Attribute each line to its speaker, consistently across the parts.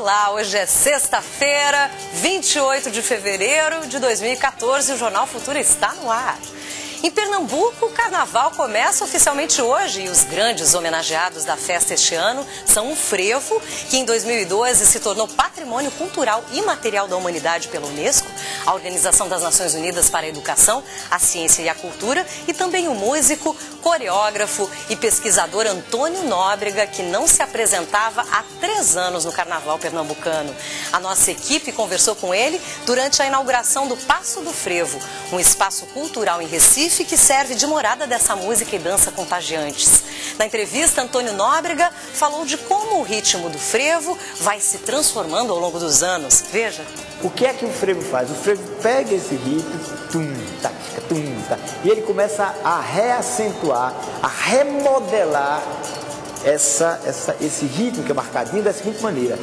Speaker 1: Olá, hoje é sexta-feira, 28 de fevereiro de 2014 e o Jornal Futura está no ar. Em Pernambuco, o carnaval começa oficialmente hoje e os grandes homenageados da festa este ano são o frevo, que em 2012 se tornou Patrimônio Cultural Imaterial da Humanidade pela Unesco, a Organização das Nações Unidas para a Educação, a Ciência e a Cultura, e também o músico, coreógrafo e pesquisador Antônio Nóbrega, que não se apresentava há 3 anos no carnaval pernambucano. A nossa equipe conversou com ele durante a inauguração do Passo do Frevo, um espaço cultural em Recife que serve de morada dessa música e dança contagiantes. Na entrevista, Antônio Nóbrega falou de como o ritmo do frevo vai se transformando ao longo dos anos. Veja.
Speaker 2: O que é que o frevo faz? O frevo pega esse ritmo, e ele começa a reacentuar, a remodelar esse ritmo que é marcadinho da seguinte maneira.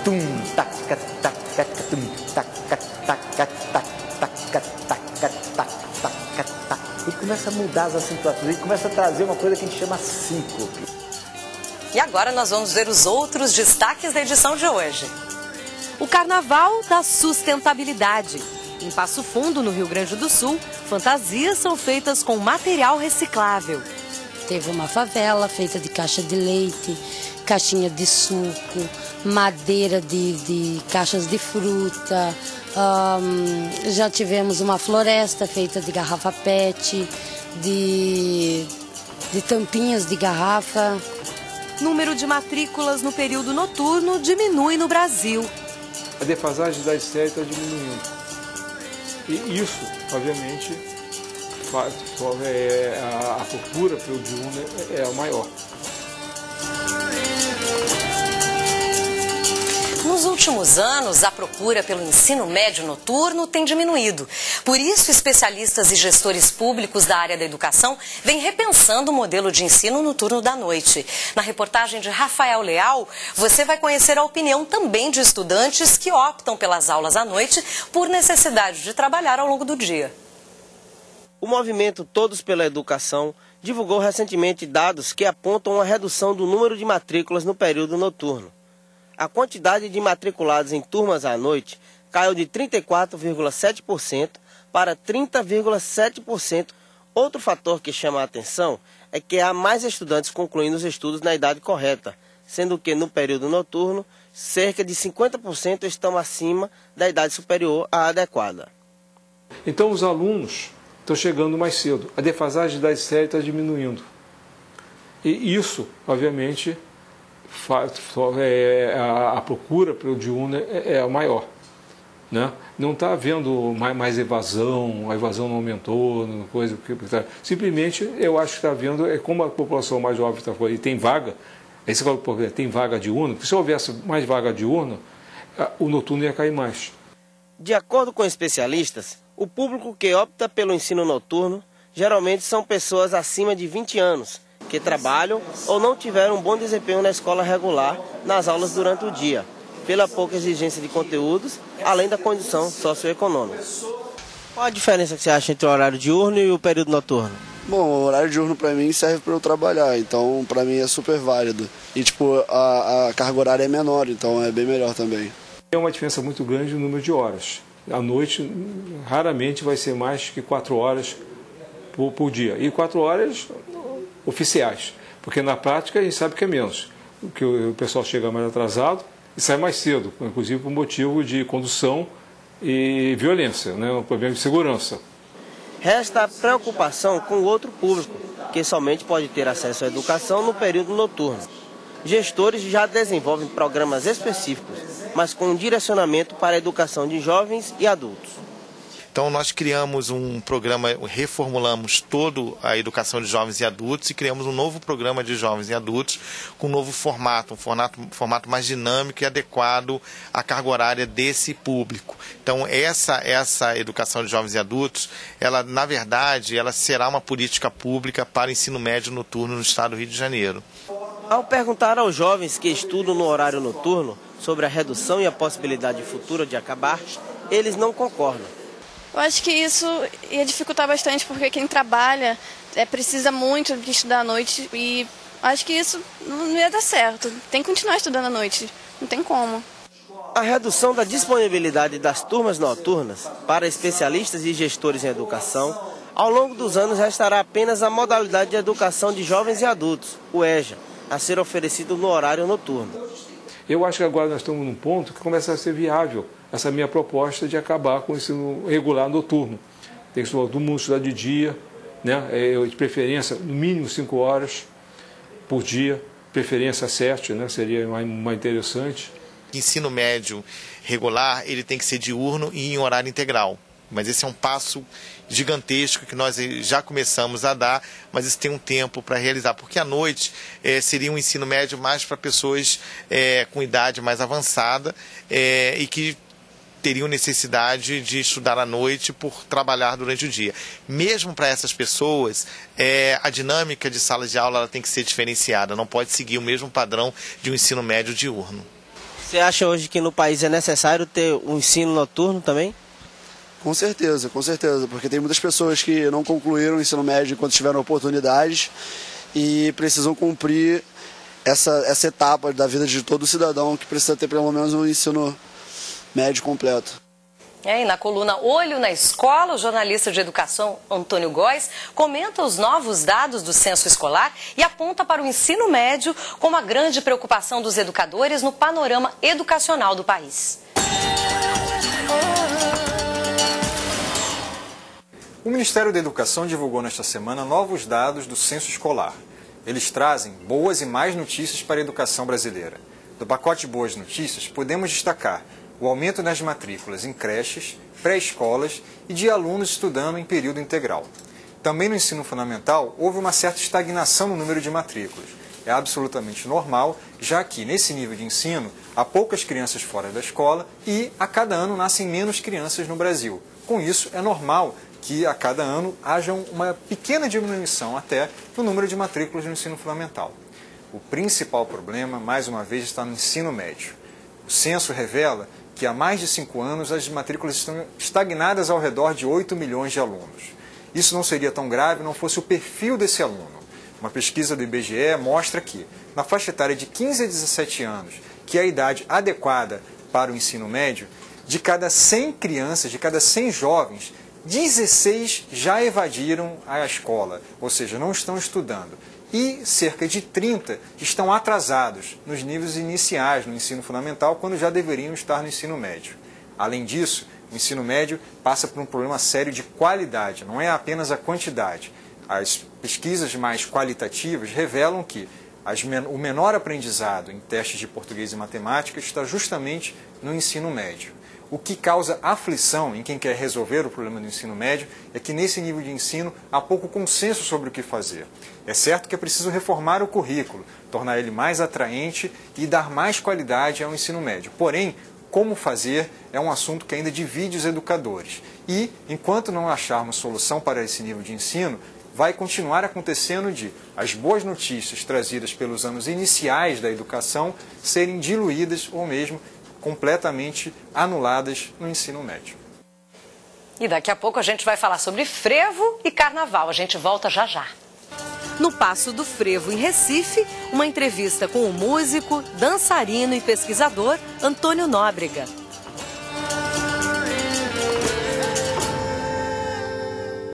Speaker 2: Ele começa a mudar as acentuações, ele começa a trazer uma coisa que a gente chama síncope.
Speaker 1: E agora nós vamos ver os outros destaques da edição de hoje.
Speaker 3: O Carnaval da Sustentabilidade. Em Passo Fundo, no Rio Grande do Sul, fantasias são feitas com material reciclável.
Speaker 4: Teve uma favela feita de caixa de leite, caixinha de suco, madeira de caixas de fruta. Já tivemos uma floresta feita de garrafa PET, de tampinhas de garrafa.
Speaker 3: Número de matrículas no período noturno diminui no Brasil.
Speaker 5: A defasagem da série está diminuindo. E isso, obviamente, a procura pelo diurno é a maior.
Speaker 1: Nos últimos anos, a procura pelo ensino médio noturno tem diminuído. Por isso, especialistas e gestores públicos da área da educação vêm repensando o modelo de ensino noturno da noite. Na reportagem de Rafael Leal, você vai conhecer a opinião também de estudantes que optam pelas aulas à noite por necessidade de trabalhar ao longo do dia.
Speaker 6: O movimento Todos pela Educação divulgou recentemente dados que apontam uma redução do número de matrículas no período noturno. A quantidade de matriculados em turmas à noite caiu de 34,7% para 30,7%. Outro fator que chama a atenção é que há mais estudantes concluindo os estudos na idade correta, sendo que no período noturno, cerca de 50% estão acima da idade superior à adequada.
Speaker 5: Então os alunos estão chegando mais cedo, a defasagem da série está diminuindo. E isso, obviamente, a procura pelo diurno é a maior, né? Não está havendo mais evasão, a evasão não aumentou, coisa, simplesmente eu acho que está havendo, como a população mais jovem está falando, e tem vaga, aí você fala, tem vaga diurna, porque se houvesse mais vaga diurna, o noturno ia cair mais.
Speaker 6: De acordo com especialistas, o público que opta pelo ensino noturno geralmente são pessoas acima de 20 anos, que trabalham ou não tiveram um bom desempenho na escola regular nas aulas durante o dia, pela pouca exigência de conteúdos, além da condição socioeconômica. Qual a diferença que você acha entre o horário diurno e o período noturno?
Speaker 7: Bom, o horário diurno para mim serve para eu trabalhar, então para mim é super válido. E tipo, a carga horária é menor, então é bem melhor também.
Speaker 5: É uma diferença muito grande no número de horas. À noite, raramente vai ser mais que 4 horas por dia. E 4 horas oficiais, porque na prática a gente sabe que é menos, que o pessoal chega mais atrasado e sai mais cedo, inclusive por motivo de condução e violência, né? Um problema de segurança.
Speaker 6: Resta a preocupação com o outro público, que somente pode ter acesso à educação no período noturno. Gestores já desenvolvem programas específicos, mas com um direcionamento para a educação de jovens e adultos.
Speaker 8: Então nós criamos um programa, reformulamos toda a educação de jovens e adultos e criamos um novo programa de jovens e adultos com um novo formato, um formato mais dinâmico e adequado à carga horária desse público. Então essa educação de jovens e adultos, ela na verdade, ela será uma política pública para ensino médio noturno no estado do Rio de Janeiro.
Speaker 6: Ao perguntar aos jovens que estudam no horário noturno sobre a redução e a possibilidade futura de acabar, eles não concordam.
Speaker 9: Eu acho que isso ia dificultar bastante, porque quem trabalha precisa muito de estudar à noite e acho que isso não ia dar certo. Tem que continuar estudando à noite, não tem como.
Speaker 6: A redução da disponibilidade das turmas noturnas para especialistas e gestores em educação, ao longo dos anos restará apenas a modalidade de educação de jovens e adultos, o EJA, a ser oferecido no horário noturno.
Speaker 5: Eu acho que agora nós estamos num ponto que começa a ser viável essa minha proposta de acabar com o ensino regular noturno. Tem que todo mundo estudar de dia, né? De preferência no mínimo 5 horas por dia, preferência 7, né? Seria mais interessante.
Speaker 8: Ensino médio regular, ele tem que ser diurno e em horário integral. Mas esse é um passo gigantesco que nós já começamos a dar, mas isso tem um tempo para realizar, porque à noite seria um ensino médio mais para pessoas com idade mais avançada e que teriam necessidade de estudar à noite por trabalhar durante o dia. Mesmo para essas pessoas, a dinâmica de sala de aula ela tem que ser diferenciada, não pode seguir o mesmo padrão de um ensino médio diurno.
Speaker 6: Você acha hoje que no país é necessário ter um ensino noturno também?
Speaker 7: Com certeza, porque tem muitas pessoas que não concluíram o ensino médio enquanto tiveram oportunidades e precisam cumprir essa etapa da vida de todo cidadão que precisa ter pelo menos um ensino médio completo.
Speaker 1: E na coluna Olho na Escola, o jornalista de educação Antônio Góes comenta os novos dados do censo escolar e aponta para o ensino médio como a grande preocupação dos educadores no panorama educacional do país.
Speaker 10: O Ministério da Educação divulgou nesta semana novos dados do censo escolar. Eles trazem boas e más notícias para a educação brasileira. Do pacote de boas notícias, podemos destacar o aumento nas matrículas em creches, pré-escolas e de alunos estudando em período integral. Também no ensino fundamental, houve uma certa estagnação no número de matrículas. É absolutamente normal, já que nesse nível de ensino há poucas crianças fora da escola e a cada ano nascem menos crianças no Brasil. Com isso, é normal que a cada ano haja uma pequena diminuição até no número de matrículas no ensino fundamental. O principal problema, mais uma vez, está no ensino médio. O censo revela que há mais de 5 anos as matrículas estão estagnadas ao redor de 8 milhões de alunos. Isso não seria tão grave não fosse o perfil desse aluno. Uma pesquisa do IBGE mostra que, na faixa etária de 15 a 17 anos, que é a idade adequada para o ensino médio, de cada 100 crianças, de cada 100 jovens, 16 já evadiram a escola, ou seja, não estão estudando. E cerca de 30 estão atrasados nos níveis iniciais no ensino fundamental, quando já deveriam estar no ensino médio. Além disso, o ensino médio passa por um problema sério de qualidade, não é apenas a quantidade. As pesquisas mais qualitativas revelam que o menor aprendizado em testes de português e matemática está justamente no ensino médio. O que causa aflição em quem quer resolver o problema do ensino médio é que nesse nível de ensino há pouco consenso sobre o que fazer. É certo que é preciso reformar o currículo, tornar ele mais atraente e dar mais qualidade ao ensino médio. Porém, como fazer é um assunto que ainda divide os educadores. E, enquanto não acharmos solução para esse nível de ensino, vai continuar acontecendo de as boas notícias trazidas pelos anos iniciais da educação serem diluídas ou mesmo completamente anuladas no ensino médio.
Speaker 1: E daqui a pouco a gente vai falar sobre frevo e carnaval. A gente volta já já.
Speaker 3: No Passo do Frevo, em Recife, uma entrevista com o músico, dançarino e pesquisador Antônio Nóbrega.